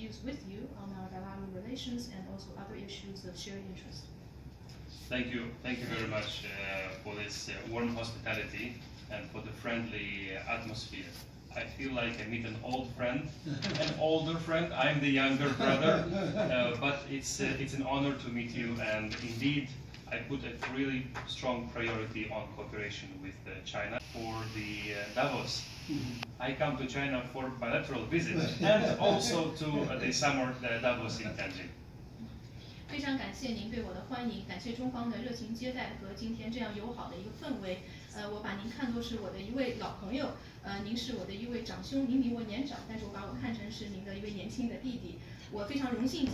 views with you on our bilateral relations and also other issues of shared interest. Thank you very much for this warm hospitality and for the friendly atmosphere. I feel like I meet an old friend, an older friend. I'm the younger brother, but it's an honor to meet you. And indeed, I put a really strong priority on cooperation with China for the Davos. I come to China for bilateral visit and also to the summer Davos in Tianjin. 非常感谢您对我的欢迎，感谢中方的热情接待和今天这样友好的一个氛围。我把您看作是我的一位老朋友，您是我的一位长兄，您比我年长，但是我把我看成是您的一位年轻的弟弟。我非常荣幸。